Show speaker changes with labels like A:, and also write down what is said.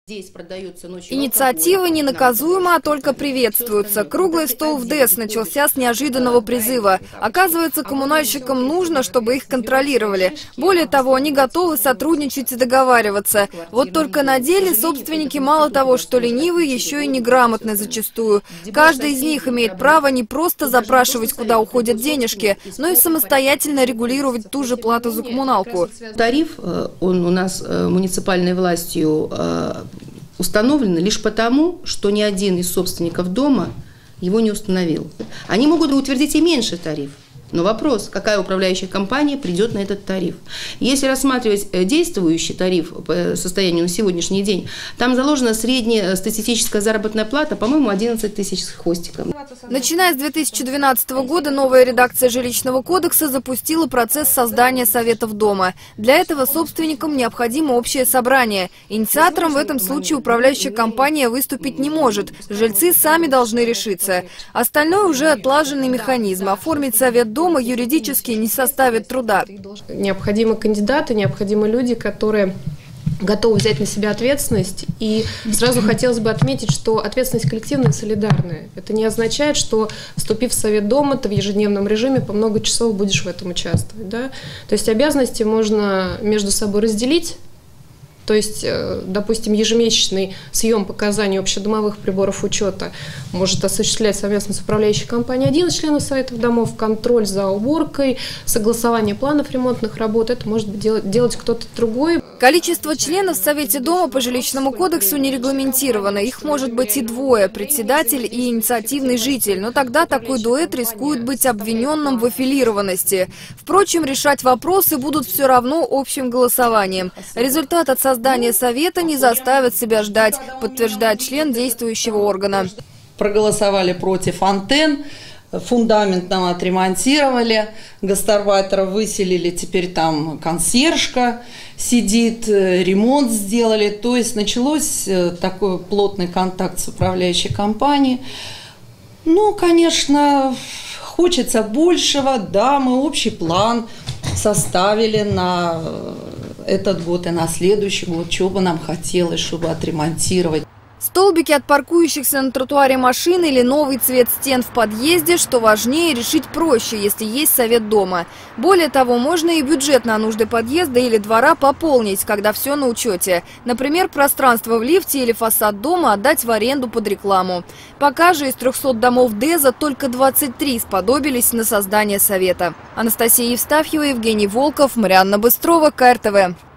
A: Здесь продается ночью.
B: Инициатива не наказуема, а только приветствуется. Круглый стол в ДЭС начался с неожиданного призыва. Оказывается, коммунальщикам нужно, чтобы их контролировали. Более того, они готовы сотрудничать и договариваться. Вот только на деле собственники мало того, что ленивы, еще и неграмотны зачастую. Каждый из них имеет право не просто запрашивать, куда уходят денежки, но и самостоятельно регулировать ту же плату за коммуналку.
A: Тариф, он у нас муниципальной властью установлены лишь потому, что ни один из собственников дома его не установил. Они могут утвердить и меньший тариф. Но вопрос, какая управляющая компания придет на этот тариф. Если рассматривать действующий тариф по состоянию на сегодняшний день, там заложена средняя статистическая заработная плата, по-моему, 11 тысяч с хвостиком.
B: Начиная с 2012 года новая редакция жилищного кодекса запустила процесс создания советов дома. Для этого собственникам необходимо общее собрание. Инициатором в этом случае управляющая компания выступить не может. Жильцы сами должны решиться. Остальное уже отлаженный механизм. Оформить совет дома юридически не составит труда.
C: Необходимы кандидаты, необходимы люди, которые готовы взять на себя ответственность. И сразу хотелось бы отметить, что ответственность коллективная и солидарная. Это не означает, что, вступив в совет дома, ты в ежедневном режиме по много часов будешь в этом участвовать. Да? То есть обязанности можно между собой разделить. То есть, допустим, ежемесячный съем показаний общедомовых приборов учета может осуществлять совместно с управляющей компанией один из членов советов домов, контроль за уборкой, согласование планов ремонтных работ, это может делать кто-то другой.
B: Количество членов в совете дома по жилищному кодексу не регламентировано. Их может быть и двое – председатель и инициативный житель. Но тогда такой дуэт рискует быть обвиненным в аффилированности. Впрочем, решать вопросы будут все равно общим голосованием. Результат от создания совета не заставит себя ждать, подтверждает член действующего органа.
D: Проголосовали против антенн, фундамент нам отремонтировали, гастарбайтера выселили, теперь там консьержка сидит, ремонт сделали. То есть началось такой плотный контакт с управляющей компанией. Ну, конечно, хочется большего, да, мы общий план составили на этот год и на следующий год, чего бы нам хотелось, чтобы отремонтировать.
B: Столбики от паркующихся на тротуаре машин или новый цвет стен в подъезде, что важнее, решить проще, если есть совет дома. Более того, можно и бюджет на нужды подъезда или двора пополнить, когда все на учете. Например, пространство в лифте или фасад дома отдать в аренду под рекламу. Пока же из 300 домов ДЭЗа только 23 сподобились на создание совета. Анастасия Евстафьева, Евгений Волков, Марианна Быстрова, КРТВ.